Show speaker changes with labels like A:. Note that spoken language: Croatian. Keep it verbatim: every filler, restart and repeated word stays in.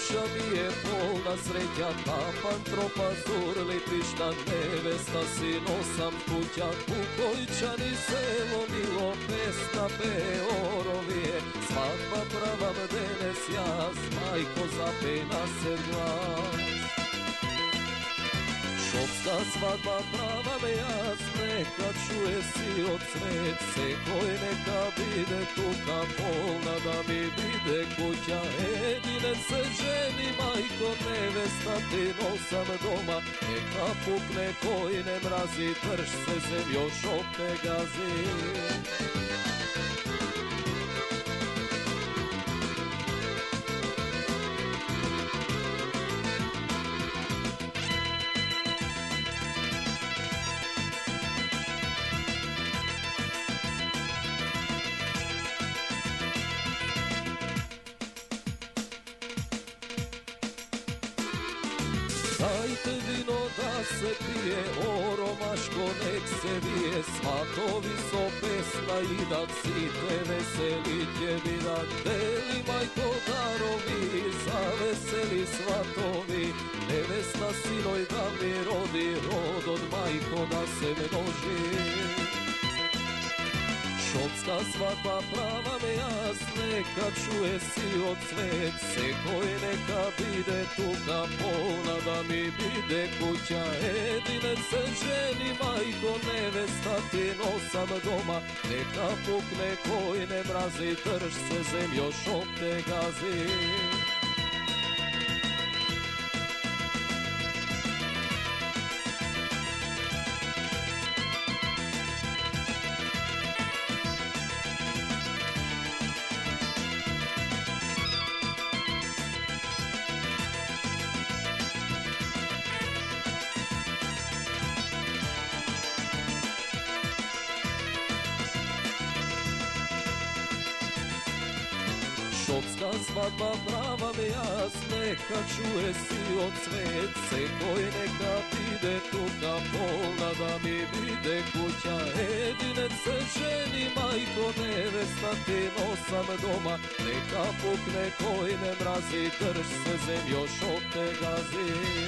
A: kuća mi je polna sreća, kapan tropazur lipišta, nevesta sinosam kuća, Kukojčani selo milo, pesna peorovije, svadba prava denes jas, majko zapej na se glas. Šopska svadba prava me jas, neka čuje si od svet, sekoj neka bide tuka polna, da mi bide kuća. Edine se ženi, majko, nevesta ti nosam doma, neka pukne koji ne mrazi, drž se zemljo, šop te gazi. Dajte vino da se pije, oromaško nek se vije, svatovi so pesna i da cite veseli će vidat. Deli majko darovi, zaveseli svatovi, nevesta sinoj da mi rodi, rod od majko da se množi. Šopska svadba prava me jas, neka čuje si od svet, sekoj neka bide tuka polna, da mi bide kuća. Edine se ženi, majko, nevesta ti nosam doma, neka pukne koji ne mrazi, drž se zemljo, šop te gazi. Šopska svadba prava me jas, neka čuje si od svet, sekoj neka bide tuka polna, da mi bide kuća. Edine se ženi, majko, nevesta ti nosam doma, neka pukne koji ne mrazi, drž se zemljo, šop te gazi.